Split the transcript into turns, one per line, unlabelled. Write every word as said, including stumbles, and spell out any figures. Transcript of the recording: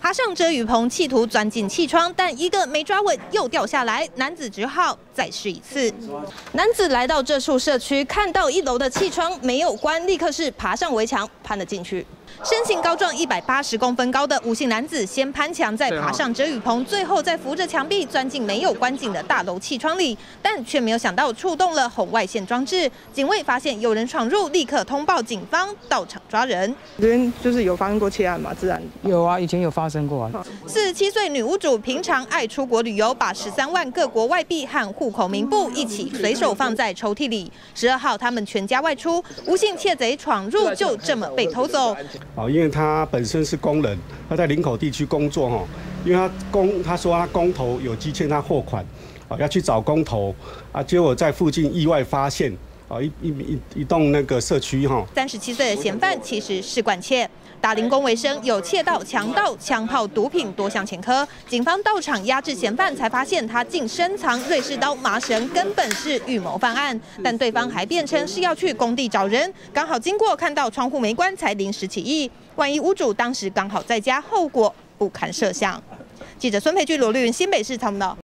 爬上遮雨棚，企图钻进气窗，但一个没抓稳又掉下来，男子只好再试一次。男子来到这处社区，看到一楼的气窗没有关，立刻是爬上围墙，攀了进去。 身形高壮，一百八十公分高的吴姓男子，先攀墙，再爬上遮雨棚，最后再扶着墙壁钻进没有关紧的大楼气窗里，但却没有想到触动了红外线装置。警卫发现有人闯入，立刻通报警方，到场抓人。
这边就是有发生过窃案嘛？自然
有啊，以前有发生过啊。
四十七岁女屋主平常爱出国旅游，把十三万各国外币和户口名簿一起随手放在抽屉里。十二号，他们全家外出，吴姓窃贼闯入，就这么被偷走。
哦，因为他本身是工人，他在林口地区工作哈，因为他工他说他工头有积欠他货款，啊要去找工头啊，结果在附近意外发现啊一一一一栋那个社区哈。
三十七岁的嫌犯其实是惯窃，打零工为生，有窃盗、强盗、枪炮、毒品多项前科。警方到场压制嫌犯，才发现他竟深藏瑞士刀、麻绳，根本是预谋犯案。但对方还辩称是要去工地找人，刚好经过看到窗户没关，才临时起意。万一屋主当时刚好在家，后果不堪设想。记者孙培菊、罗丽云新北市采访到。